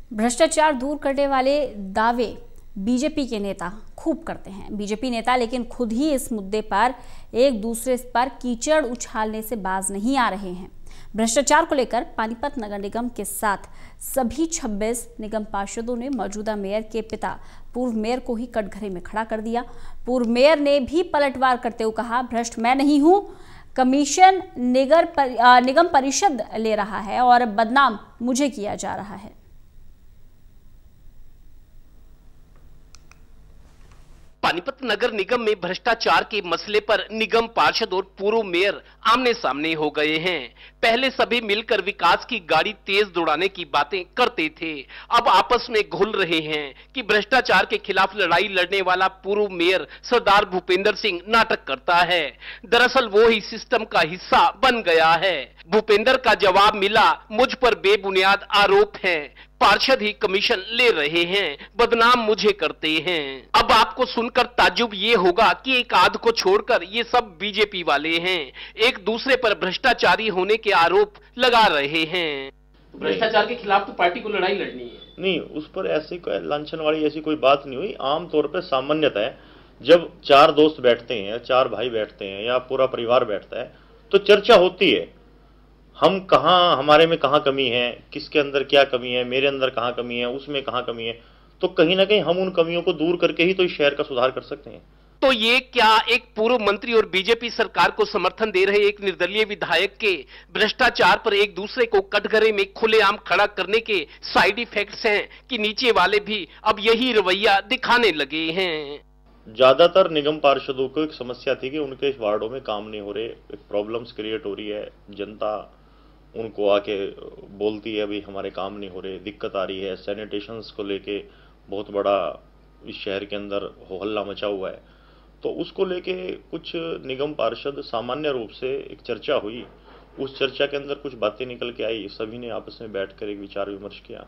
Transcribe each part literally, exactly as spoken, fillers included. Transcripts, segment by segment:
भ्रष्टाचार दूर करने वाले दावे बीजेपी के नेता खूब करते हैं। बीजेपी नेता लेकिन खुद ही इस मुद्दे पर एक दूसरे पर कीचड़ उछालने से बाज नहीं आ रहे हैं। भ्रष्टाचार को लेकर पानीपत नगर निगम के साथ सभी छब्बीस निगम पार्षदों ने मौजूदा मेयर के पिता पूर्व मेयर को ही कटघरे में खड़ा कर दिया। पूर्व मेयर ने भी पलटवार करते हुए कहा, भ्रष्ट मैं नहीं हूं, कमीशन निगर पर, आ, निगम परिषद ले रहा है और बदनाम मुझे किया जा रहा है। पानीपत नगर निगम में भ्रष्टाचार के मसले पर निगम पार्षद और पूर्व मेयर आमने सामने हो गए हैं। पहले सभी मिलकर विकास की गाड़ी तेज दौड़ाने की बातें करते थे, अब आपस में घुल रहे हैं कि भ्रष्टाचार के खिलाफ लड़ाई लड़ने वाला पूर्व मेयर सरदार भूपेंद्र सिंह नाटक करता है। दरअसल वो ही सिस्टम का हिस्सा बन गया है। भूपेंद्र का जवाब मिला, मुझ पर बेबुनियाद आरोप हैं, पार्षद ही कमीशन ले रहे हैं, बदनाम मुझे करते हैं। अब आपको सुनकर ताज्जुब ये होगा कि एक आध को छोड़कर ये सब बीजेपी वाले हैं, एक दूसरे पर भ्रष्टाचारी होने के आरोप लगा रहे हैं। भ्रष्टाचार के खिलाफ तो पार्टी को लड़ाई लड़नी है। नहीं, उस पर ऐसी कोई लांछन वाली ऐसी कोई बात नहीं हुई। आमतौर पर सामान्यतः है, जब चार दोस्त बैठते हैं या चार भाई बैठते हैं या पूरा परिवार बैठता है तो चर्चा होती है, हम कहाँ, हमारे में कहाँ कमी है, किसके अंदर क्या कमी है, मेरे अंदर कहाँ कमी है, उसमें कहाँ कमी है, तो कहीं ना कहीं हम उन कमियों को दूर करके ही तो इस शहर का सुधार कर सकते हैं। तो ये क्या एक पूर्व मंत्री और बीजेपी सरकार को समर्थन दे रहे एक निर्दलीय विधायक के भ्रष्टाचार पर एक दूसरे को कटघरे में खुलेआम खड़ा करने के साइड इफेक्ट्स हैं कि नीचे वाले भी अब यही रवैया दिखाने लगे हैं? ज्यादातर निगम पार्षदों को एक समस्या थी कि उनके वार्डों में काम नहीं हो रहे, एक प्रॉब्लम्स क्रिएट हो रही है, जनता उनको आके बोलती है, भाई हमारे काम नहीं हो रहे, दिक्कत आ रही है। सैनिटेशंस को लेके बहुत बड़ा इस शहर के अंदर हो हल्ला मचा हुआ है, तो उसको लेके कुछ निगम पार्षद सामान्य रूप से एक चर्चा हुई। उस चर्चा के अंदर कुछ बातें निकल के आई, सभी ने आपस में बैठकर एक विचार विमर्श किया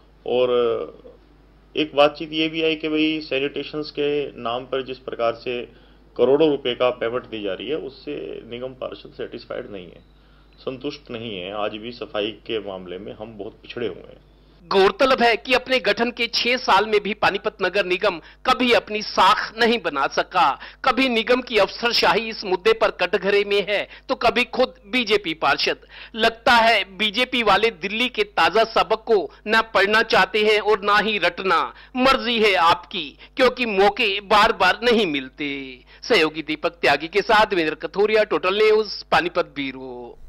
और एक बातचीत ये भी आई कि भाई सैनिटेशंस के नाम पर जिस प्रकार से करोड़ों रुपए का पेमेंट दी जा रही है, उससे निगम पार्षद सेटिस्फाइड नहीं है, संतुष्ट नहीं है। आज भी सफाई के मामले में हम बहुत पिछड़े हुए हैं। गौरतलब है कि अपने गठन के छह साल में भी पानीपत नगर निगम कभी अपनी साख नहीं बना सका। कभी निगम की अफसरशाही इस मुद्दे पर कटघरे में है तो कभी खुद बीजेपी पार्षद। लगता है बीजेपी वाले दिल्ली के ताजा सबक को न पढ़ना चाहते हैं और ना ही रटना। मर्जी है आपकी, क्योंकि मौके बार बार नहीं मिलते। सहयोगी दीपक त्यागी के साथ Devendra Kathoria, total news, Panipat bureau.